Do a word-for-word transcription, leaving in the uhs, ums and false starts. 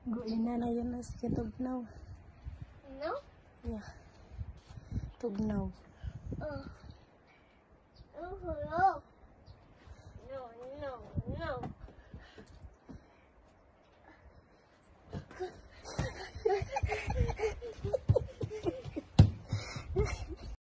Gulina na yun na siya tugnaw. No? Yeah. Tugnaw. Oh. Oh, hello. No, no, no.